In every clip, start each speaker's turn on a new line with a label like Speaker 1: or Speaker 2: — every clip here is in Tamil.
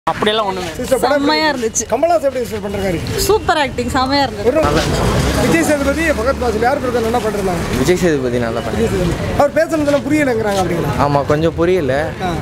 Speaker 1: அப்படியெல்லாம் ஒண்ணுமே
Speaker 2: செம்மையா இருந்துச்சு.
Speaker 3: கமல்ஹாசன் எப்படி சார் பண்றாரு?
Speaker 2: சூப்பர் ஆக்டிங் செம்மையா இருந்துச்சு.
Speaker 3: விஜய் சேதுபதி பகத் பாசில் யார் பிரதர் என்ன பண்றாங்க?
Speaker 4: விஜய் சேதுபதி நல்லா பண்ணி
Speaker 3: அவர் பேசுனதெல்லாம் புரியலங்கறாங்க அப்படிங்களா?
Speaker 4: ஆமாம் கொஞ்சம் புரியல.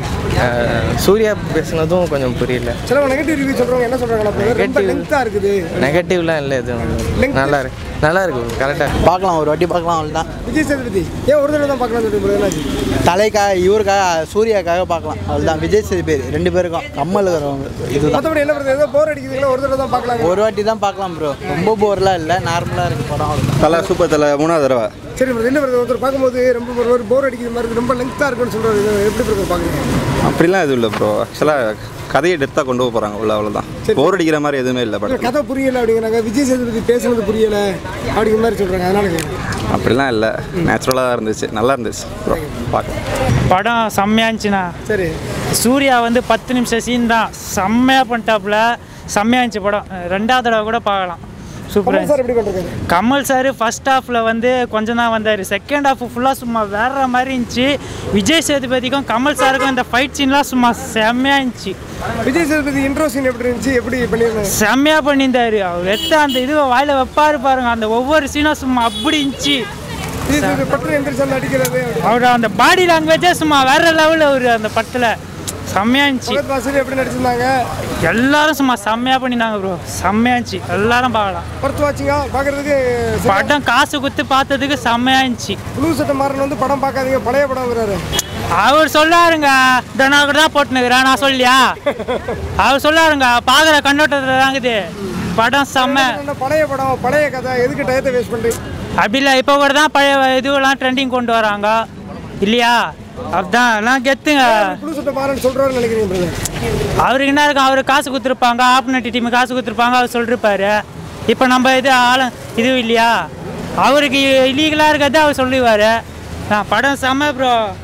Speaker 4: சூர்யா பேசுனதும் கொஞ்சம் புரியல.
Speaker 3: சில நெகட்டிவ் ரிவ்யூ சொல்றவங்க என்ன சொல்றாங்கன்னா ரொம்ப லெங்தா இருக்குது.
Speaker 4: நெகட்டிவ்லாம் இல்லை, எதுவும் நல்லா இருக்கு, நல்லா இருக்கு, கரெக்டாக
Speaker 5: பார்க்கலாம், ஒரு வாட்டி பார்க்கலாம், அவ்வளோதான்.
Speaker 3: விஜய் சேதுபதி ஏன் ஒரு தடவை தான் பார்க்கலாம் சொல்லிட்டு என்னாச்சு?
Speaker 5: தலைக்காக இவருக்காக சூர்யாக்காக பார்க்கலாம், அதுதான். விஜய் சேதுபதி ரெண்டு பேருக்கும் கம்மல் இதுதான்.
Speaker 3: மற்றபடி என்ன பண்ணுறது, ஏதோ போர் அடிக்குதுங்களா, ஒரு தடவை தான் பார்க்கலாம்.
Speaker 5: ஒரு வாட்டி தான் பார்க்கலாம் ப்ரோ, ரொம்ப போர்லாம் இல்லை, நார்மலாக இருக்குது படம், அவ்வளோதான்.
Speaker 6: தலை சூப்பர் தலை 3வது தடவை.
Speaker 3: சரி ப்ரோ, என்ன பண்ணுறது, ஒருத்தர் பார்க்கும்போது ரொம்ப ஒரு போர் அடிக்கிற மாதிரி இருக்குது, ரொம்ப லெங்க்தாக இருக்குன்னு சொல்கிறாரு, எப்படி ப்ரோ பார்க்குறீங்க?
Speaker 6: அப்படிலாம் எதுவும் இல்லை ப்ரோ, ஆக்சுவலாக கதையை டெப்த்தாக கொண்டு போகிறாங்க உள்ள, அவ்வளோதான். போர் அடிக்கிற மாதிரி எதுவுமே இல்லை படம்.
Speaker 3: கதை புரியலை அப்படிங்கிறாங்க, விஜய் சேதுபதி பேசுனது புரியலை அப்படிங்கிற மாதிரி சொல்கிறாங்க, அதனால
Speaker 6: அப்படிலாம் இல்லை, நேச்சுரலாக தான் இருந்துச்சு, நல்லா இருந்துச்சு ப்ரோ பார்க்கலாம்.
Speaker 7: படம் செம்மையா இருந்துச்சுண்ணா.
Speaker 3: சரி,
Speaker 7: சூர்யா வந்து 10 நிமிஷம் சீன் தான் செம்மையாக பண்ணிட்டாப்புல, செம்மையா இருந்துச்சு படம். 2வது தடவை கூட பார்க்கலாம், சூப்பராக
Speaker 3: சார் எப்படி பண்ணுறது?
Speaker 7: கமல் சார் ஃபர்ஸ்ட் ஹாஃபில் வந்து கொஞ்சம் தான் வந்தார், செகண்ட் ஹாஃப் ஃபுல்லாக சும்மா வேற மாதிரி இருந்துச்சு. விஜய் சேதுபதிக்கும் கமல் சாருக்கும் இந்த ஃபைட் சீன்லாம் சும்மா செம்மையாக இருந்துச்சு.
Speaker 3: விஜய் சேதுபதி இன்ட்ரோ சீன் எப்படி இருந்துச்சு, எப்படி பண்ணியிருந்தாங்க?
Speaker 7: செம்மையாக பண்ணியிருந்தாரு. அவர் அந்த இது வாயில வைப்பாரு பாருங்க, அந்த ஒவ்வொரு சீனும் சும்மா அப்படி இருந்துச்சு.
Speaker 3: பட்டு எந்திரிச்சு அடிக்கிறது,
Speaker 7: அவர் அந்த பாடி லாங்குவேஜே சும்மா வேற லெவலில் அவர் அந்த படத்தில் செம்மையா இருந்துச்சு.
Speaker 3: பகத் பாசில் எப்படி நடிச்சிருந்தாங்க?
Speaker 7: எல்லாரும் சும்மா செம்மையா பண்ணினாங்க ப்ரோ, செம்மையா இருந்துச்சு, எல்லாரும் பார்க்கலாம்.
Speaker 3: படத்து வாட்சிங்க பார்க்கறதுக்கு
Speaker 7: படம் காசு கொடுத்து பார்த்ததுக்கு செம்மையா இருந்துச்சு.
Speaker 3: புது சட்டை மாறன் வந்து படம் பார்க்காதீங்க, பழைய படம் வர்றாரு.
Speaker 7: அவர் சொல்லாருங்க, நான் தான் போட்டுனுக்குறேன், நான் சொல்லியா? அவர் சொல்லாருங்க, பார்க்குற கண்ணோட்டத்தில் தாங்குது படம் செம்ம.
Speaker 3: பழைய படம், பழைய கதை, எதுக்கு டயத்தை வேஸ்ட் பண்ணுறீங்க?
Speaker 7: அப்படி இல்லை, இப்போ கூட தான் பழைய இதுவெல்லாம் ட்ரெண்டிங் கொண்டு வராங்க இல்லையா? அதுதான் நான் கெத்துங்க.
Speaker 3: புது சட்டை மாறன் சொல்கிறாருன்னு நினைக்கிறீங்க?
Speaker 7: அவருக்கு என்ன இருக்கும், அவர் காசு கொடுத்துருப்பாங்க, ஆப்போனன்ட் டீம் காசு கொடுத்துருப்பாங்க, அவர் சொல்லிருப்பாரு. இப்போ நம்ம இது இது இல்லையா, அவருக்கு இல்லீகலாக இருக்கிறது அவர் சொல்லுவார். படம் செம்ம ப்ரோ.